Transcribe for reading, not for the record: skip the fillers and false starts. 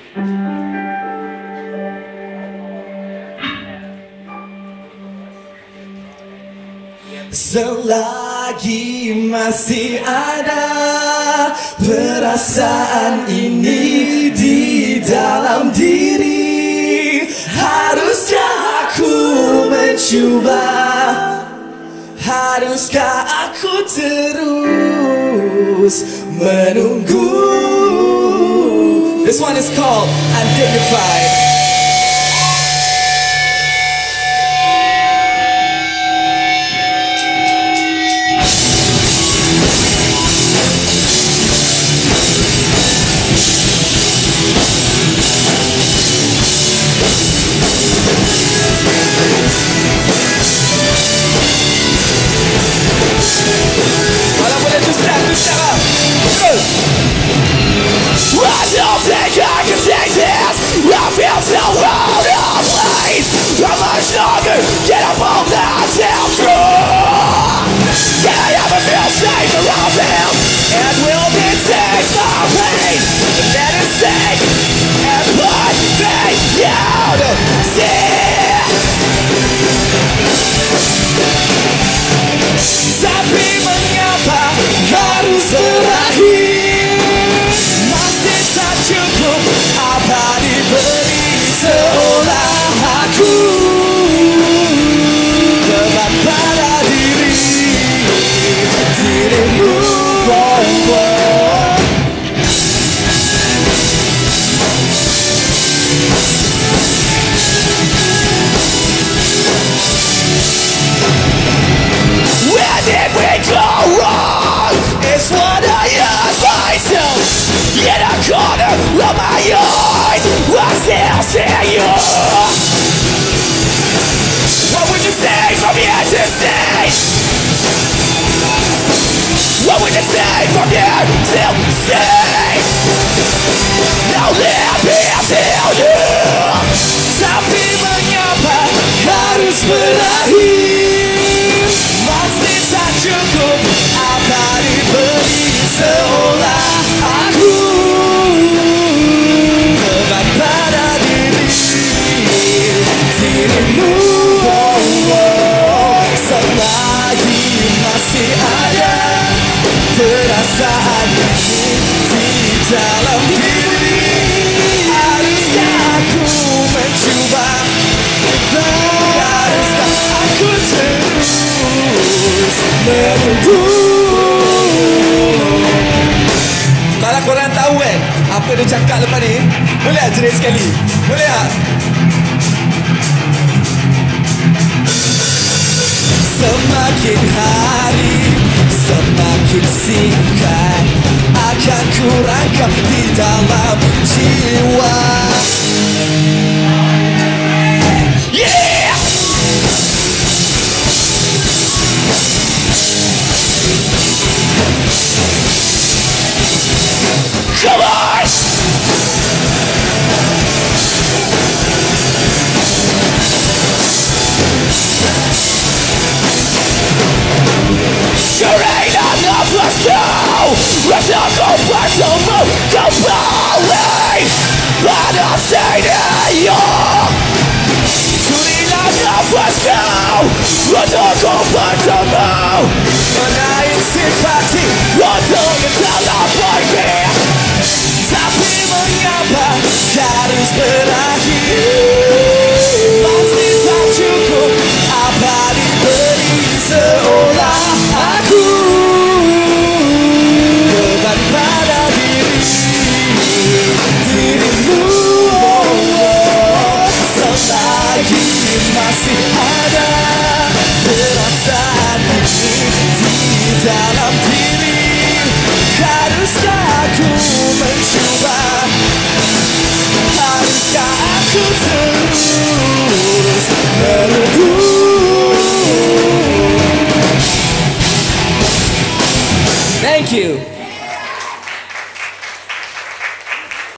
Selagi masih ada perasaan ini di dalam diri, haruskah aku mencoba? Haruskah aku terus menunggu? This one is called Undignified. I don't think I can take this. I feel so out of place. How much longer can I hold myself through? Can I ever feel safe around him? And will it take my pain and let it sink and put me out of sin? Tapi mengapa harus berakhir? Masih tak cukup apa diberi, seolah aku beban pada dirimu. Where did we go wrong? It's what I ask myself. In a corner of my eyes, I still see you. What would you say from here to stay? What would you say from here till stay? Now let me tell you. Tapi mengapa harus berakhir? Masih tak cukup apa diberi, seolah aku beban pada dirimu. Selagi masih ada perasaan ini di dalam diri, haruskah aku mencoba? Haruskah aku terus menunggu? Kalau korang tahu kan apa dia cakap lepas ni, boleh tak jerit sekali? Boleh tak? Semakin hari semakin singkat akan ku rangkap di dalam jiwa. Yeah! Come on! Sure ain't enough, let's go! Let's not go back to move, go bowling! But I'll say to you, sure ain't enough, let's go! Let's not go back to move! Menaik simpati untuk dalam pergi. Tapi mengapa harus berakhir? Masih tak cukup apa diberi, seolah aku beban pada dirimu. Selagi masih ada perasaan ini di dalam diri, haruskah aku mencoba? Haruskah aku terus menunggu? Thank you.